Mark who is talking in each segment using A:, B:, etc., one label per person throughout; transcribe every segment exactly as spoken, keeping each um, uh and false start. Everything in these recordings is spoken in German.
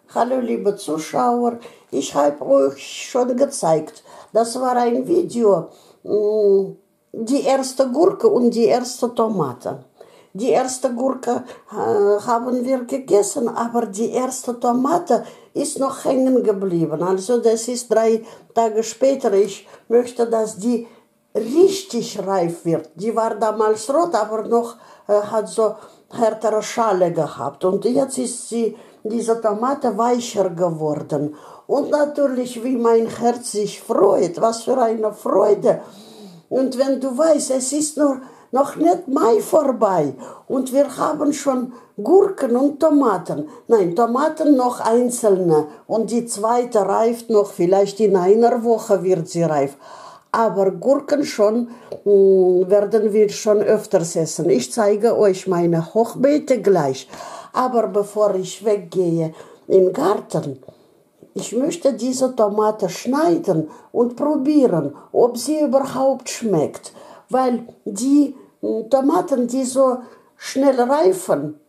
A: Hallo liebe Zuschauer, ich habe euch schon gezeigt, das war ein Video, die erste Gurke und die erste Tomate. Die erste Gurke äh, haben wir gegessen, aber die erste Tomate ist noch hängen geblieben. Also das ist drei Tage später. Ich möchte, dass die richtig reif wird. Die war damals rot, aber noch äh, hat so härtere Schale gehabt. Und jetzt ist sie, diese Tomate weicher geworden. Und natürlich, wie mein Herz sich freut, was für eine Freude. Und wenn du weißt, es ist nur noch nicht Mai vorbei und wir haben schon Gurken und Tomaten. Nein, Tomaten noch einzelne und die zweite reift noch, vielleicht in einer Woche wird sie reif. Aber Gurken schon mh, werden wir schon öfters essen. Ich zeige euch meine Hochbeete gleich. Aber bevor ich weggehe im Garten, ich möchte diese Tomate schneiden und probieren, ob sie überhaupt schmeckt. Weil die Tomaten, die so schnell reifen,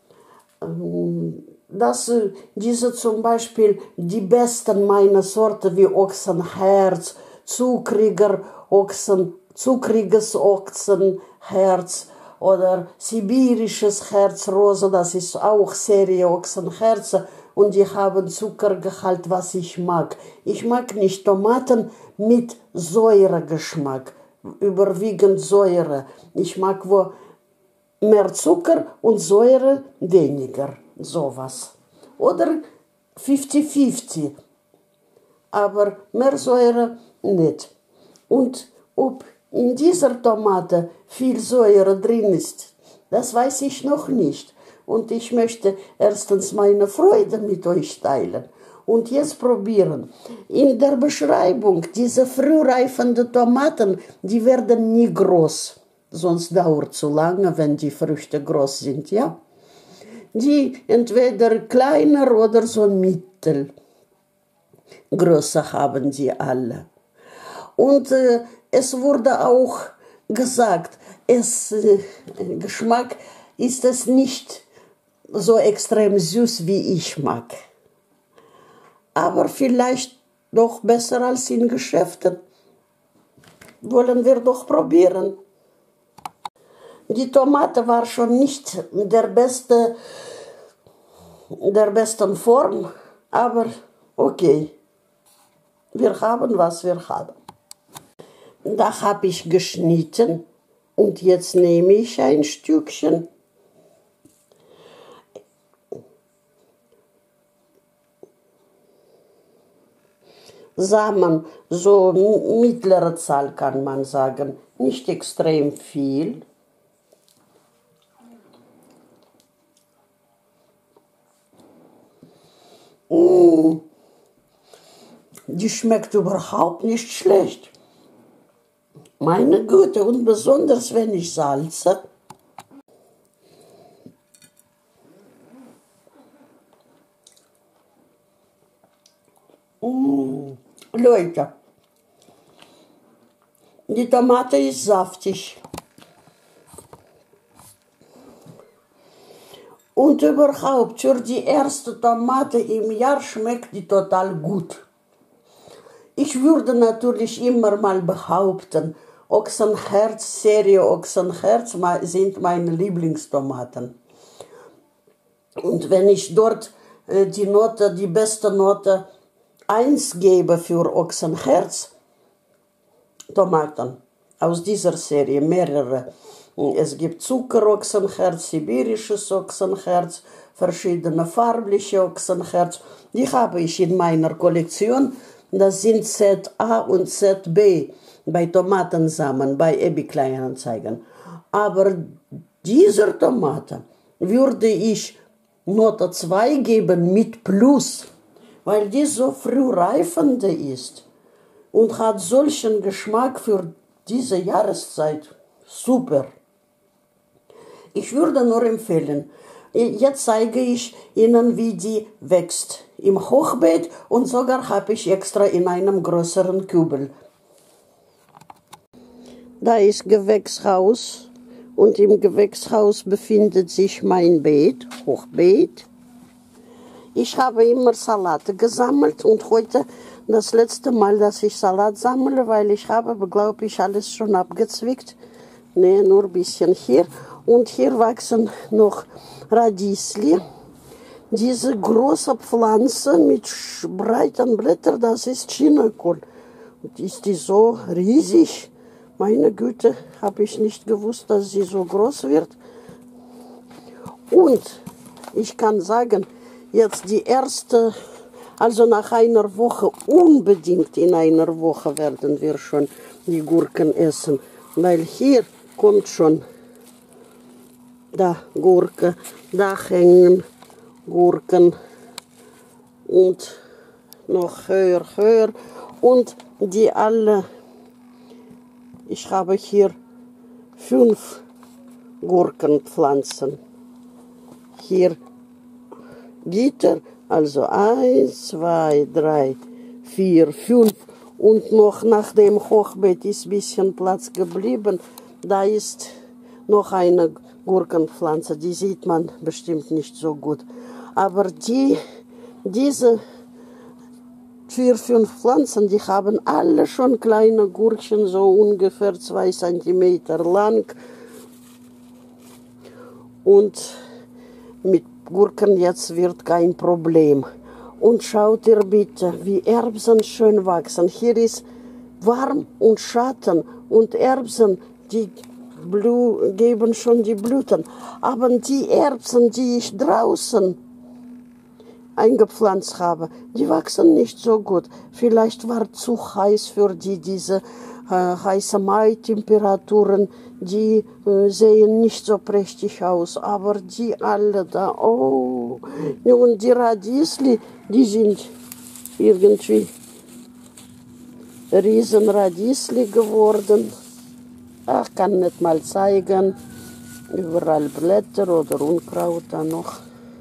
A: dass diese zum Beispiel die besten meiner Sorte wie Ochsenherz, zuckriger Ochsen, zuckriges Ochsenherz oder sibirisches Herzrosa, das ist auch Serie Ochsenherze und die haben Zuckergehalt, was ich mag. Ich mag nicht Tomaten mit Säuregeschmack, überwiegend Säure. Ich mag wo mehr Zucker und Säure weniger, sowas. Oder fünfzig fünfzig, aber mehr Säure nicht. Und ob in dieser Tomate viel Säure drin ist, das weiß ich noch nicht. Und ich möchte erstens meine Freude mit euch teilen. Und jetzt probieren. In der Beschreibung, diese frühreifenden Tomaten, die werden nie groß. Sonst dauert es zu lange, wenn die Früchte groß sind, ja? Die entweder kleiner oder so mittel. Größe haben die alle. Und äh, es wurde auch gesagt, es, äh, Geschmack ist es nicht so extrem süß, wie ich mag. Aber vielleicht doch besser als in Geschäften. Wollen wir doch probieren. Die Tomate war schon nicht der beste, der besten Form, aber okay. Wir haben, was wir haben. Da habe ich geschnitten und jetzt nehme ich ein Stückchen. Samen, so mittlere Zahl kann man sagen, nicht extrem viel. Mmh. Die schmeckt überhaupt nicht schlecht. Meine Güte, und besonders wenn ich salze. Mmh. Leute, die Tomate ist saftig. Und überhaupt, für die erste Tomate im Jahr schmeckt die total gut. Ich würde natürlich immer mal behaupten, Ochsenherz, Serie Ochsenherz sind meine Lieblingstomaten. Und wenn ich dort äh, die Note, die beste Note eins gebe für Ochsenherz, Tomaten aus dieser Serie, mehrere. Es gibt Zuckerochsenherz, sibirisches Ochsenherz, verschiedene farbliche Ochsenherz. Die habe ich in meiner Kollektion. Das sind Z A und Z B bei Tomatensamen, bei Ebi Kleinanzeigen. Aber dieser Tomate würde ich Note zwei geben mit Plus, weil die so früh reifende ist und hat solchen Geschmack für diese Jahreszeit. Super. Ich würde nur empfehlen, jetzt zeige ich Ihnen, wie die wächst. Im Hochbeet und sogar habe ich extra in einem größeren Kübel. Da ist Gewächshaus und im Gewächshaus befindet sich mein Beet, Hochbeet. Ich habe immer Salate gesammelt und heute das letzte Mal, dass ich Salat sammle, weil ich habe, glaube ich, alles schon abgezwickt. Ne, nur ein bisschen hier. Und hier wachsen noch Radiesli. Diese große Pflanze mit breiten Blättern, das ist Chinakohl. Und ist die so riesig? Meine Güte, habe ich nicht gewusst, dass sie so groß wird. Und ich kann sagen, jetzt die erste, also nach einer Woche, unbedingt in einer Woche werden wir schon die Gurken essen. Weil hier kommt schon da Gurke, da hängen Gurken und noch höher, höher. Und die alle, ich habe hier fünf Gurkenpflanzen. Hier Gitter, also eins, zwei, drei, vier, fünf. Und noch nach dem Hochbeet ist ein bisschen Platz geblieben. Da ist noch eine Gurkenpflanze, die sieht man bestimmt nicht so gut. Aber die, diese vier, fünf Pflanzen, die haben alle schon kleine Gurken, so ungefähr zwei Zentimeter lang. Und mit Gurken jetzt wird kein Problem. Und schaut ihr bitte, wie Erbsen schön wachsen. Hier ist warm und Schatten und Erbsen, die Blu geben schon die Blüten. Aber die Erbsen, die ich draußen eingepflanzt habe, die wachsen nicht so gut. Vielleicht war zu heiß für die, diese äh, heiße Mai-Temperaturen, die äh, sehen nicht so prächtig aus, aber die alle da, oh, und die Radiesli, die sind irgendwie Riesenradiesli geworden. Ach, kann nicht mal zeigen, überall Blätter oder Unkraut da noch.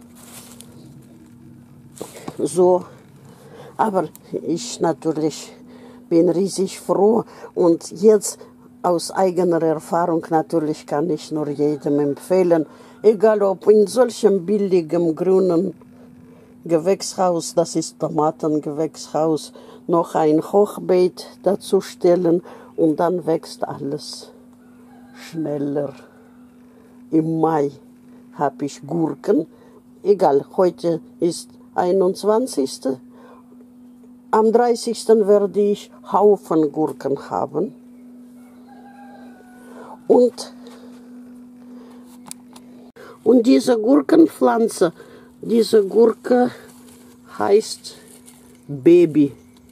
A: So, aber ich natürlich bin riesig froh und jetzt aus eigener Erfahrung natürlich kann ich nur jedem empfehlen, egal ob in solchem billigem grünen Gewächshaus, das ist Tomatengewächshaus, noch ein Hochbeet dazu stellen und dann wächst alles schneller. Im Mai habe ich Gurken, egal, heute ist einundzwanzigsten Am dreißigsten werde ich Haufen Gurken haben. Und, und diese Gurkenpflanze, diese Gurke heißt Baby.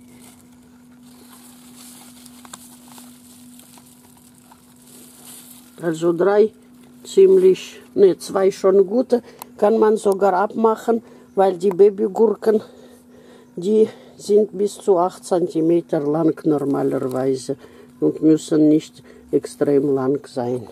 A: Also drei ziemlich, ne, zwei schon gute, kann man sogar abmachen, weil die Babygurken, die sind bis zu acht Zentimeter lang normalerweise und müssen nicht extrem lang sein.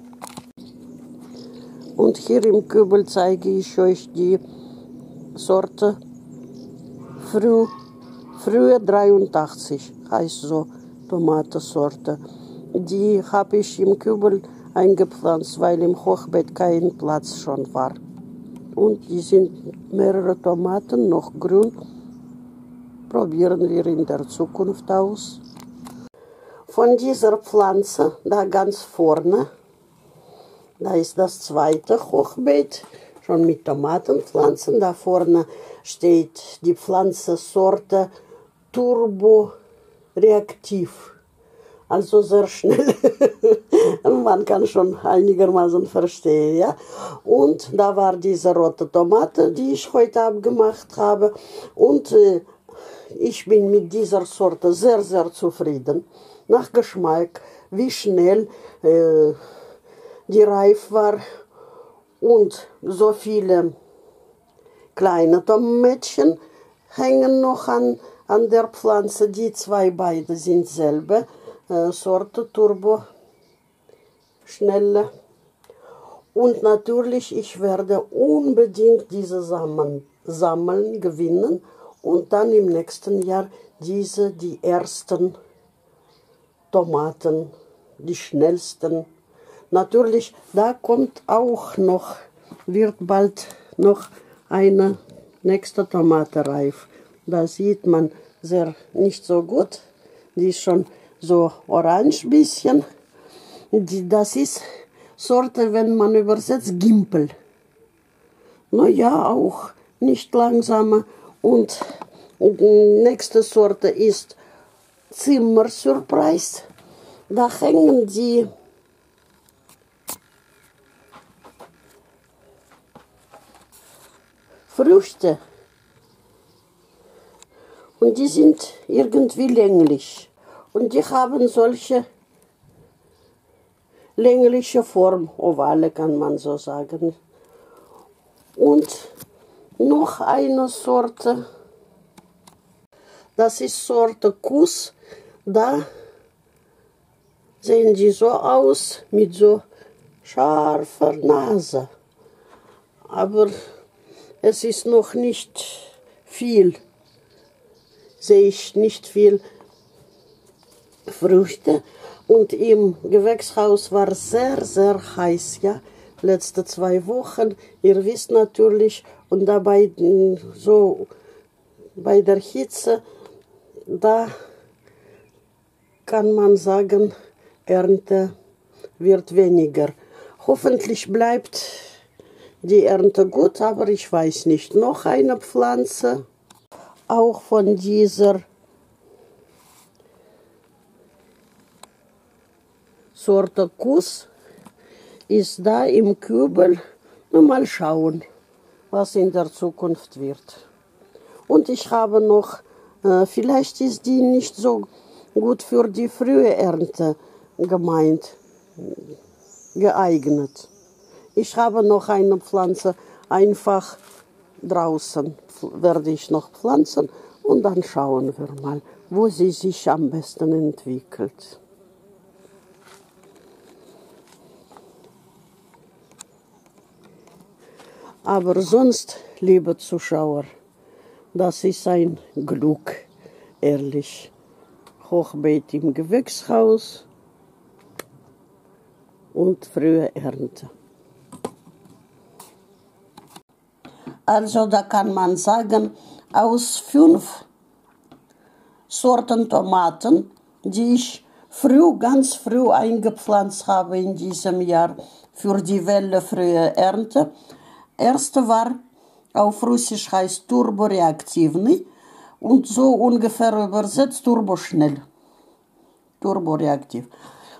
A: Und hier im Kübel zeige ich euch die Sorte Früh, Frühe dreiundachtzig, heißt so Tomatensorte. Die habe ich im Kübel eingepflanzt, weil im Hochbeet kein Platz schon war. Und die sind mehrere Tomaten, noch grün. Probieren wir in der Zukunft aus. Von dieser Pflanze, da ganz vorne, da ist das zweite Hochbeet, schon mit Tomatenpflanzen. Da vorne steht die Pflanzensorte Turboreaktiv. Also sehr schnell. Man kann schon einigermaßen verstehen, ja. Und da war diese rote Tomate, die ich heute abgemacht habe. Und äh, ich bin mit dieser Sorte sehr, sehr zufrieden. Nach Geschmack, wie schnell äh, die reif war. Und so viele kleine Tomätchen hängen noch an, an der Pflanze. Die zwei beide sind selber. Sorte Turbo, schnelle. Und natürlich, ich werde unbedingt diese Samen sammeln, gewinnen und dann im nächsten Jahr diese, die ersten Tomaten, die schnellsten. Natürlich, da kommt auch noch, wird bald noch eine nächste Tomate reif. Da sieht man sehr nicht so gut. Die ist schon so orange bisschen. Die, das ist Sorte, wenn man übersetzt, Gimpel. Na ja, auch nicht langsamer. Und die nächste Sorte ist Zimmersurprise. Da hängen die Früchte. Und die sind irgendwie länglich. Und die haben solche längliche Form, ovale kann man so sagen. Und noch eine Sorte, das ist Sorte Kuss. Da sehen die so aus, mit so scharfer Nase. Aber es ist noch nicht viel, sehe ich nicht viel Früchte. Und im Gewächshaus war sehr, sehr heiß, ja, letzte zwei Wochen. Ihr wisst natürlich, und dabei so bei der Hitze, da kann man sagen, Ernte wird weniger. Hoffentlich bleibt die Ernte gut, aber ich weiß nicht. Noch eine Pflanze, auch von dieser Sorte Kuss, ist da im Kübel. Na, mal schauen, was in der Zukunft wird. Und ich habe noch, äh, vielleicht ist die nicht so gut für die frühe Ernte gemeint, geeignet. Ich habe noch eine Pflanze, einfach draußen werde ich noch pflanzen und dann schauen wir mal, wo sie sich am besten entwickelt. Aber sonst, liebe Zuschauer, das ist ein Glück, ehrlich. Hochbeet im Gewächshaus und frühe Ernte. Also da kann man sagen, aus fünf Sorten Tomaten, die ich früh, ganz früh eingepflanzt habe in diesem Jahr für die Welle frühe Ernte. Erste war, auf Russisch heißt Turboreaktivny und so ungefähr übersetzt Turboschnell. Turboreaktiv.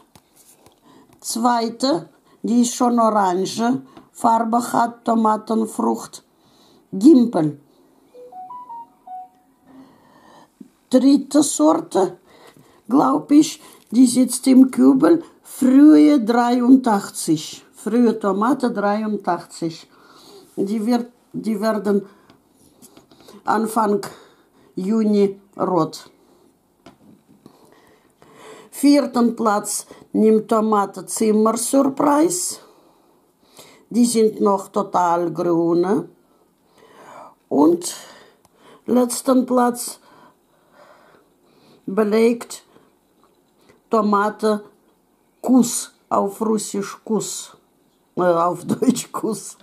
A: Zweite, die ist schon orange Farbe hat, Tomatenfrucht, Gimpel. Dritte Sorte, glaube ich, die sitzt im Kübel, frühe dreiundachtzig. Frühe Tomate dreiundachtzig. Die, wird, die werden Anfang Juni rot. Vierten Platz nimmt Tomate Zimmersurprise. Die sind noch total grüne. Und letzten Platz belegt Tomate Kuss, auf Russisch Kuss, äh, auf Deutsch Kuss.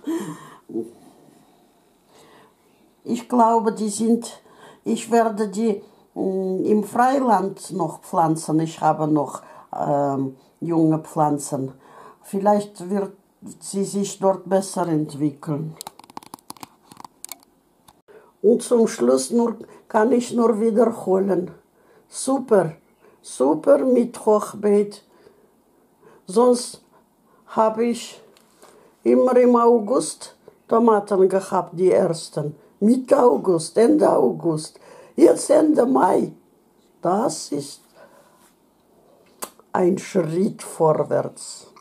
A: Ich glaube, die sind, ich werde die mh, im Freiland noch pflanzen. Ich habe noch ähm, junge Pflanzen. Vielleicht wird sie sich dort besser entwickeln. Und zum Schluss nur, kann ich nur wiederholen. Super, super mit Hochbeet. Sonst habe ich immer im August Tomaten gehabt, die ersten. Mitte August, Ende August. Jetzt Ende Mai. Das ist ein Schritt vorwärts.